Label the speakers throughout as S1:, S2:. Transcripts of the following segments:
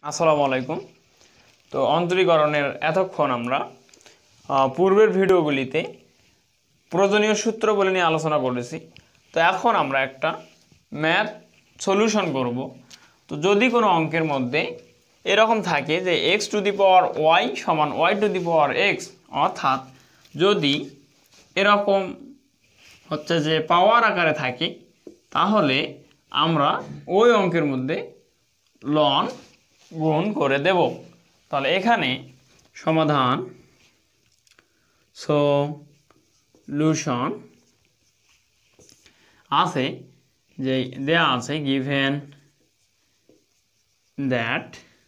S1: আসসালামুআলাইকুম। তো অন্তরীকরণের এতক্ষণ আমরা পূর্বের ভিডিওগুলিতে প্রয়োজনীয় সূত্রগুলি নিয়ে আলোচনা করেছি। তো এখন আমরা একটা ম্যাথ সলিউশন করব। তো যদি কোনো অঙ্কের মধ্যে এরকম থাকে যে x to the power y সমান y to the power x, অর্থাৎ যদি এরকম হচ্ছে যে পাওয়ার আকারে থাকে, তাহলে আমরা ওই অঙ্কের মধ্যে লন গুণ করে দেব। তাহলে এখানে সমাধান সলিউশন আছে যে দেয়া আছে given that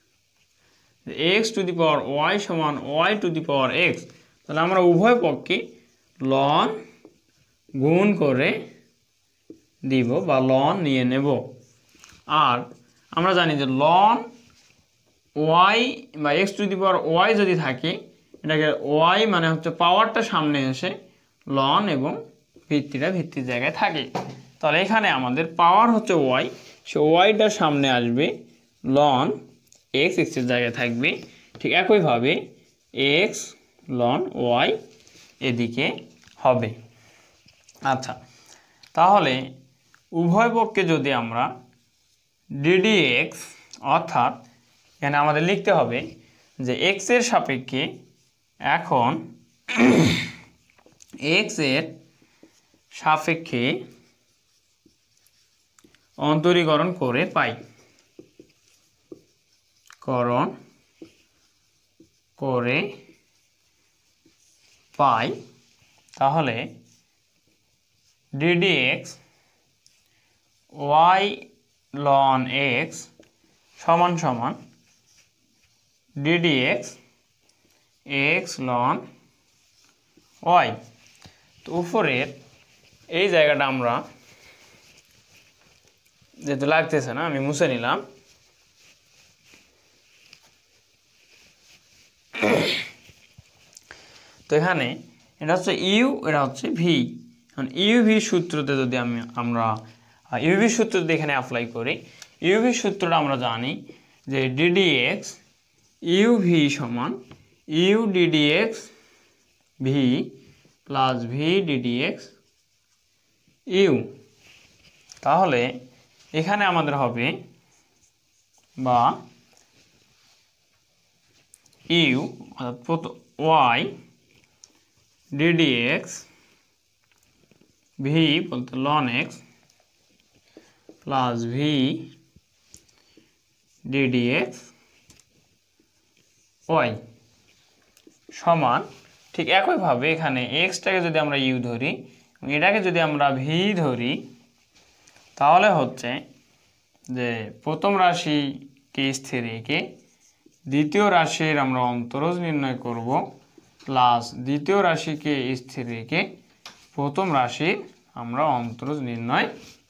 S1: x to the power y সমান y to the power x, তাহলে আমরা উভয় পক্ষে লন গুণ করে দিব বা লন নিয়ে নেব। আর আমরা জানি যে লন y বা x to the power y যদি থাকে, এটাকে y মানে হচ্ছে পাওয়ারটা সামনে এসে লন এবং ভিত্তিটা ভিত্তির জায়গায় থাকে। তাহলে এখানে আমাদের পাওয়ার হচ্ছে y, সে yটা সামনে আসবে, লন x এর জায়গায় থাকবে। ঠিক একইভাবে x লন y এদিকে হবে। আচ্ছা, তাহলে উভয় পক্ষে যদি আমরা ddx, অর্থাৎ এখানে আমাদের লিখতে হবে যে x এর সাপেক্ষে এখন x এর সাপেক্ষে অন্তরীকরণ করে পাই, তাহলে ddx y ln x সমান সমান ddx x ln y। তো উপরের এই জায়গাটা আমরা যেহেতু লাগতেছে না, আমি মুছে নিলাম। তো এখানে এটা হচ্ছে ইউ, এটা হচ্ছে ভি। ইউভি সূত্রতে যদি আমরা ইউভি সূত্র যদি এখানে অ্যাপ্লাই করি, ইউভি সূত্রটা আমরা জানি যে ddx ইউভি সমান u ddx v plus v ddx u. তাহলে এখানে আমাদের হবে বা ইউ অর্থাৎ y ddx ভি বলতে ln x plus v ddx y সমান, ঠিক একইভাবে এখানে এক্সটাকে যদি আমরা ইউ ধরি এবং এটাকে যদি আমরা ভি ধরি, তাহলে হচ্ছে যে প্রথম রাশিকে স্থির রেখে দ্বিতীয় রাশির আমরা অন্তরজ নির্ণয় করব, প্লাস দ্বিতীয় রাশিকে স্থির রেখে প্রথম রাশির আমরা অন্তরজ নির্ণয়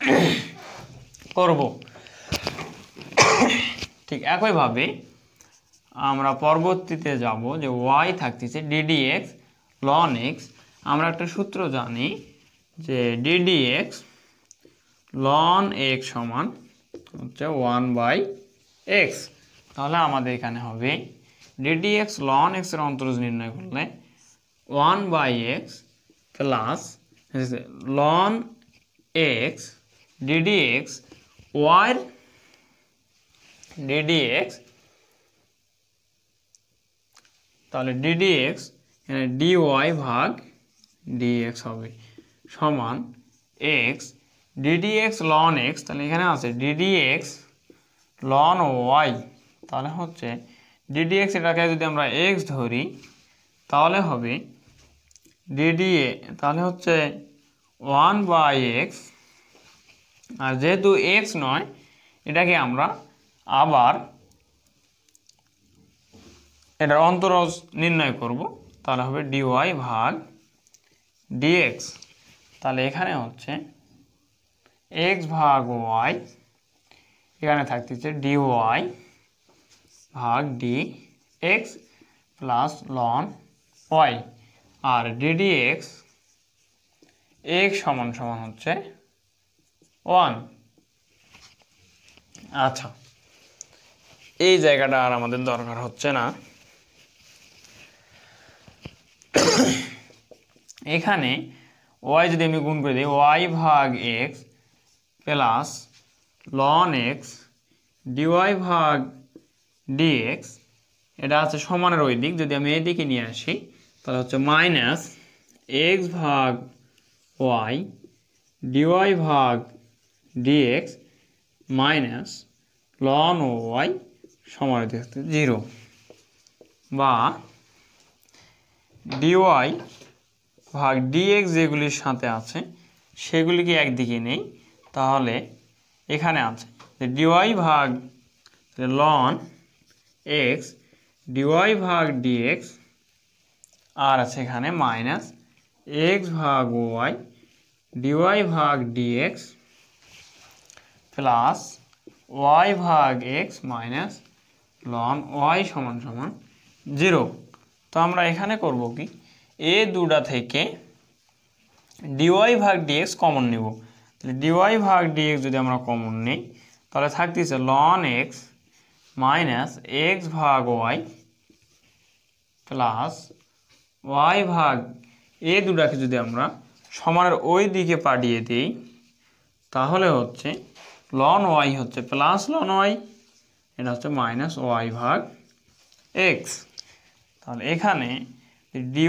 S1: করব। ঠিক একইভাবে আমরা পরবর্তীতে যাব যে y থাকতেছে ddx ln x। আমরা একটা সূত্র জানি যে ddx ln x সমান হচ্ছে 1/x। তাহলে আমাদের এখানে হবে ddx ln x এর অন্তরজ নির্ণয় করলে 1/x plus ln x ddx y ddx, তাহলে ddx এখানে dy ভাগ dx হবে সমান x ddx ln x, তাহলে এখানে আছে ddx ln y, তাহলে হচ্ছে ddx এটাকে যদি আমরা x ধরি তাহলে হবে তাহলে হচ্ছে 1/x। আর যেহেতু x নয়, এটাকে আমরা আবার এটার অন্তরজ নির্ণয় করব, তাহলে হবে dy ভাগ dx। তাহলে এখানে হচ্ছে x ভাগ y, এখানে থাকতেছে dy ভাগ dx প্লাস ln y, আর ddx x সমান সমান হচ্ছে 1। আচ্ছা, এই জায়গাটা আর আমাদের দরকার হচ্ছে না। এখানে y যদি আমি গুণ করে দিই y ভাগ x plus ln x dy ভাগ dx, এটা আছে সমানের ওই দিক, যদি আমি এই দিকে নিয়ে আসি তাহলে হচ্ছে মাইনাস x ভাগ y dy ভাগ dx মাইনাস ln y সমানের দিক 0, বা dy ভাগ dx যেগুলির সাথে আছে সেগুলিকে একদিকে নেই, তাহলে এখানে আছে dy ভাগ ln x dy ভাগ dx, আর আছে এখানে মাইনাস x ভাগ y dy ভাগ dx প্লাস y ভাগ x মাইনাস ln y সমান সমান 0। তো আমরা এখানে করব কি, এ দুটা থেকে dy ভাগ dx কমন নিব। তাহলে dy ভাগ dx যদি আমরা কমন নিই তাহলে থাকতেছে ln x মাইনাস x ভাগ y প্লাস y ভাগ এ দুটাকে যদি আমরা সমানের ওই দিকে পাঠিয়ে দিই তাহলে হচ্ছে ln y হচ্ছে প্লাস ln y, এটা হচ্ছে মাইনাস y ভাগ x। তাহলে এখানে dy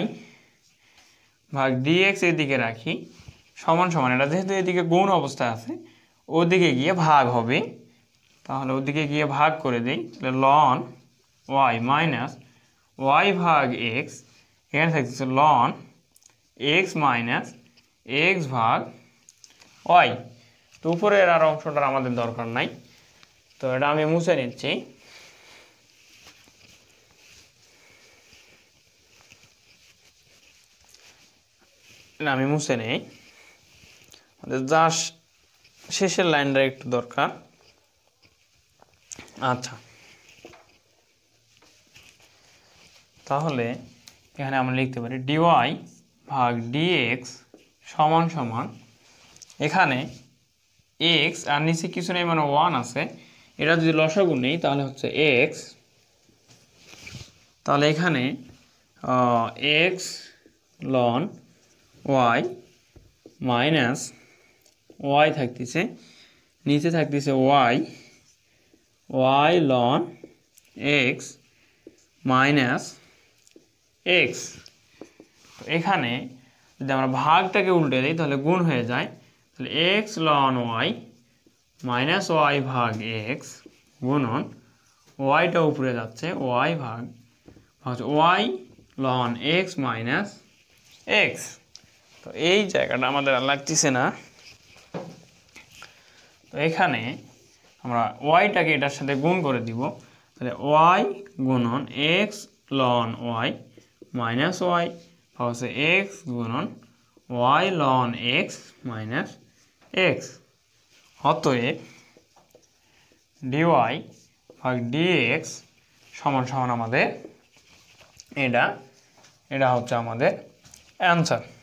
S1: ভাগ dx এদিকে রাখি সমান সমান, এটা যেহেতু এদিকে গুণ অবস্থায় আছে ওদিকে গিয়ে ভাগ হবে, তাহলে ওদিকে গিয়ে ভাগ করে দেই, তাহলে ln y মাইনাস y ভাগ x, এখানে থাকতেছে ln x মাইনাস x ভাগ y। তো উপরের আর অংশটার আমাদের দরকার নাই, তো এটা আমি মুছে নিচ্ছি। আমি মুছে নেই, জাস্ট শেষের লাইনটা একটু দরকার। আচ্ছা, তাহলে এখানে আমরা লিখতে পারি dy ভাগ dx সমান সমান, এখানে x আর নিচে কিছু নেই মানে 1 আছে, এটা যদি লসাগু নেই তাহলে হচ্ছে x, তাহলে এখানে x ln y minus y থাকতেছে, নিচে থাকতেছে y ln x minus x। এখানে যদি আমরা ভাগটাকে উল্টে দিই তাহলে গুণ হয়ে যায়, তাহলে x ln y minus y ভাগ x গুণন yটা উপরে যাচ্ছে y ভাগ y ln x minus x। তো এই জায়গাটা আমাদের আর লাগতেছে না, তো এখানে আমরা yটাকে এটার সাথে গুণ করে দিব, তাহলে y গুণন x ln y minus y হচ্ছে x গুণন y ln x minus x। অতএব dy ভাগ dx সমান সমান আমাদের এটা হচ্ছে আমাদের অ্যান্সার।